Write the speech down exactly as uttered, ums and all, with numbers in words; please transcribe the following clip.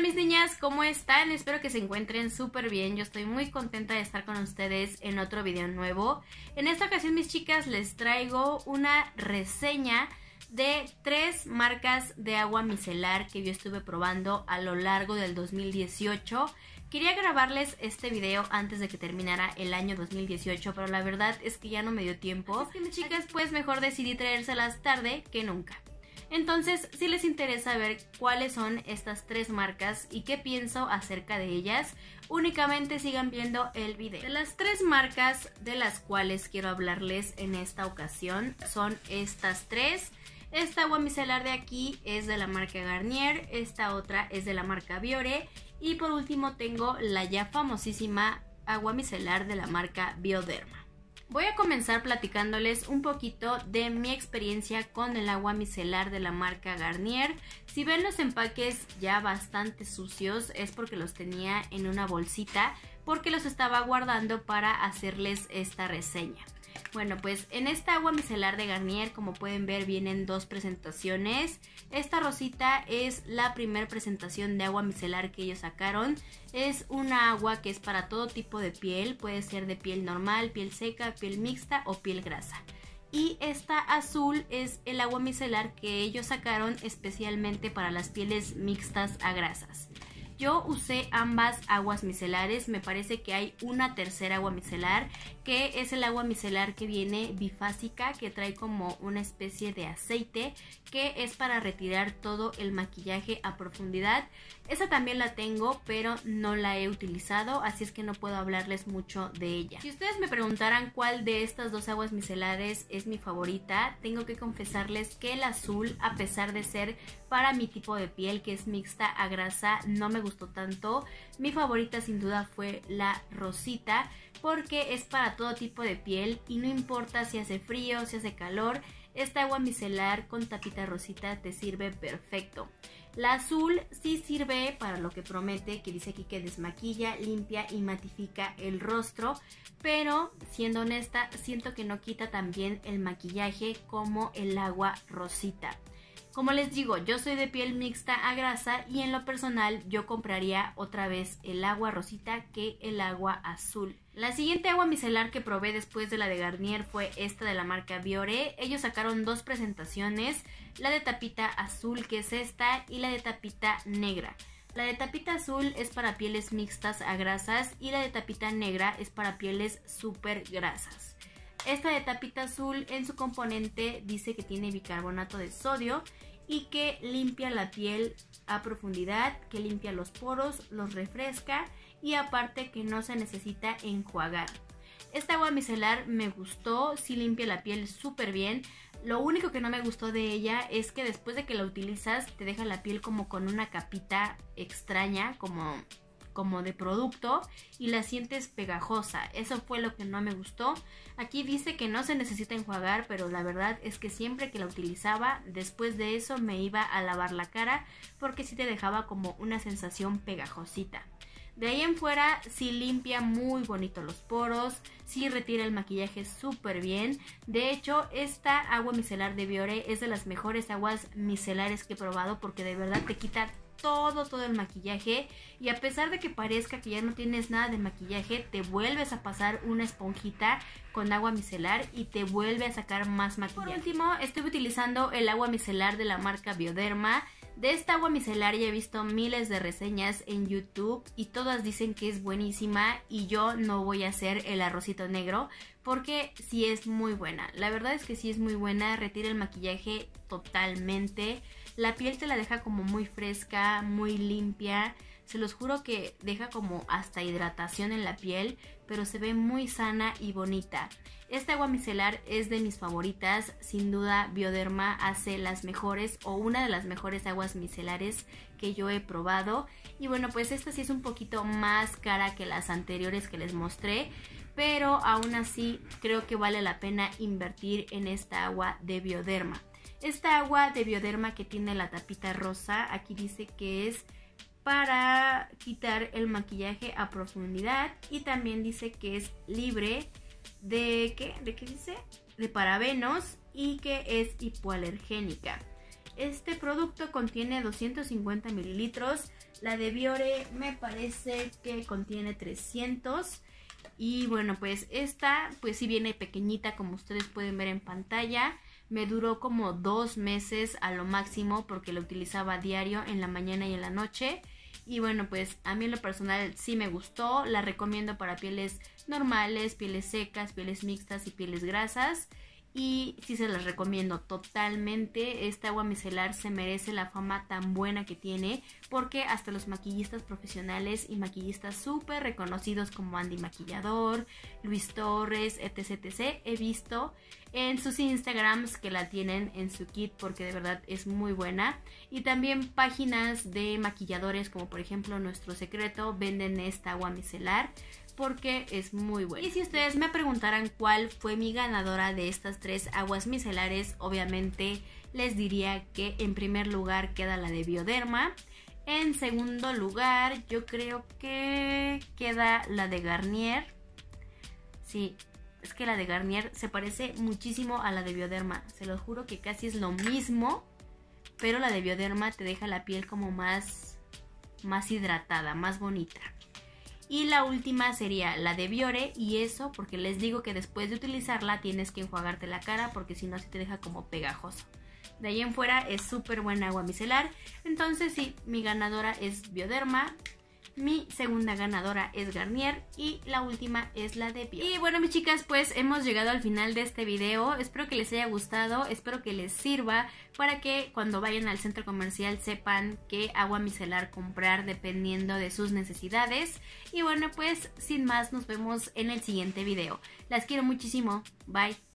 mis niñas, ¿cómo están? Espero que se encuentren súper bien. Yo estoy muy contenta de estar con ustedes en otro video nuevo. En esta ocasión, mis chicas, les traigo una reseña de tres marcas de agua micelar que yo estuve probando a lo largo del dos mil dieciocho. Quería grabarles este video antes de que terminara el año dos mil dieciocho, pero la verdad es que ya no me dio tiempo. Así es que, mis chicas, pues mejor decidí traérselas tarde que nunca. Entonces, si les interesa ver cuáles son estas tres marcas y qué pienso acerca de ellas, únicamente sigan viendo el video. De las tres marcas de las cuales quiero hablarles en esta ocasión son estas tres. Esta agua micelar de aquí es de la marca Garnier, esta otra es de la marca Biore y por último tengo la ya famosísima agua micelar de la marca Bioderma. Voy a comenzar platicándoles un poquito de mi experiencia con el agua micelar de la marca Garnier. Si ven los empaques ya bastante sucios es porque los tenía en una bolsita, porque los estaba guardando para hacerles esta reseña. Bueno, pues en esta agua micelar de Garnier, como pueden ver, vienen dos presentaciones. Esta rosita es la primera presentación de agua micelar que ellos sacaron. Es una agua que es para todo tipo de piel, puede ser de piel normal, piel seca, piel mixta o piel grasa. Y esta azul es el agua micelar que ellos sacaron especialmente para las pieles mixtas a grasas. Yo usé ambas aguas micelares, me parece que hay una tercera agua micelar, que es el agua micelar que viene bifásica, que trae como una especie de aceite, que es para retirar todo el maquillaje a profundidad. Esa también la tengo, pero no la he utilizado, así es que no puedo hablarles mucho de ella. Si ustedes me preguntaran cuál de estas dos aguas micelares es mi favorita, tengo que confesarles que el azul, a pesar de ser para mi tipo de piel, que es mixta a grasa, no me gustó tanto. Mi favorita sin duda fue la rosita, porque es para todo tipo de piel y no importa si hace frío, si hace calor, esta agua micelar con tapita rosita te sirve perfecto. La azul sí sirve para lo que promete, que dice aquí que desmaquilla, limpia y matifica el rostro, pero siendo honesta, siento que no quita tan bien el maquillaje como el agua rosita. Como les digo, yo soy de piel mixta a grasa y en lo personal yo compraría otra vez el agua rosita que el agua azul. La siguiente agua micelar que probé después de la de Garnier fue esta de la marca Biore. Ellos sacaron dos presentaciones, la de tapita azul, que es esta, y la de tapita negra. La de tapita azul es para pieles mixtas a grasas y la de tapita negra es para pieles súper grasas. Esta de tapita azul en su componente dice que tiene bicarbonato de sodio y que limpia la piel a profundidad, que limpia los poros, los refresca y aparte que no se necesita enjuagar. Esta agua micelar me gustó, sí limpia la piel súper bien. Lo único que no me gustó de ella es que después de que la utilizas te deja la piel como con una capita extraña, como... como de producto y la sientes pegajosa. Eso fue lo que no me gustó. Aquí dice que no se necesita enjuagar, pero la verdad es que siempre que la utilizaba, después de eso me iba a lavar la cara porque sí te dejaba como una sensación pegajosita. De ahí en fuera sí limpia muy bonito los poros, sí retira el maquillaje súper bien. De hecho, esta agua micelar de Biore es de las mejores aguas micelares que he probado porque de verdad te quita todo, todo el maquillaje y a pesar de que parezca que ya no tienes nada de maquillaje, te vuelves a pasar una esponjita con agua micelar y te vuelve a sacar más maquillaje. Por último, estuve utilizando el agua micelar de la marca Bioderma. De esta agua micelar ya he visto miles de reseñas en YouTube y todas dicen que es buenísima y yo no voy a hacer el arrocito negro porque sí es muy buena. La verdad es que sí es muy buena, retira el maquillaje totalmente. La piel te la deja como muy fresca, muy limpia. Se los juro que deja como hasta hidratación en la piel, pero se ve muy sana y bonita. Esta agua micelar es de mis favoritas, sin duda Bioderma hace las mejores o una de las mejores aguas micelares que yo he probado. Y bueno, pues esta sí es un poquito más cara que las anteriores que les mostré, pero aún así creo que vale la pena invertir en esta agua de Bioderma. Esta agua de Bioderma que tiene la tapita rosa, aquí dice que es para quitar el maquillaje a profundidad y también dice que es libre de ¿qué? ¿De qué dice? De parabenos y que es hipoalergénica. Este producto contiene doscientos cincuenta mililitros. La de Biore me parece que contiene trescientos. Y bueno, pues esta pues sí viene pequeñita, como ustedes pueden ver en pantalla. Me duró como dos meses a lo máximo porque la utilizaba a diario en la mañana y en la noche. Y bueno, pues a mí en lo personal sí me gustó. La recomiendo para pieles normales, pieles secas, pieles mixtas y pieles grasas. Y sí se las recomiendo totalmente. Esta agua micelar se merece la fama tan buena que tiene, porque hasta los maquillistas profesionales y maquillistas súper reconocidos como Andy Maquillador, Luis Torres, etc, etc he visto en sus Instagrams que la tienen en su kit, porque de verdad es muy buena. Y también páginas de maquilladores como por ejemplo Nuestro Secreto venden esta agua micelar porque es muy buena. Y si ustedes me preguntaran cuál fue mi ganadora de estas tres aguas micelares, obviamente les diría que en primer lugar queda la de Bioderma. En segundo lugar yo creo que queda la de Garnier. Sí, es que la de Garnier se parece muchísimo a la de Bioderma. Se los juro que casi es lo mismo, pero la de Bioderma te deja la piel como más, más hidratada, más bonita. Y la última sería la de Biore, y eso porque les digo que después de utilizarla tienes que enjuagarte la cara porque si no se te deja como pegajoso. De ahí en fuera es súper buena agua micelar. Entonces sí, mi ganadora es Bioderma, mi segunda ganadora es Garnier y la última es la de Biore. Y bueno, mis chicas, pues hemos llegado al final de este video. Espero que les haya gustado, espero que les sirva para que cuando vayan al centro comercial sepan qué agua micelar comprar dependiendo de sus necesidades. Y bueno, pues sin más, nos vemos en el siguiente video. Las quiero muchísimo, bye.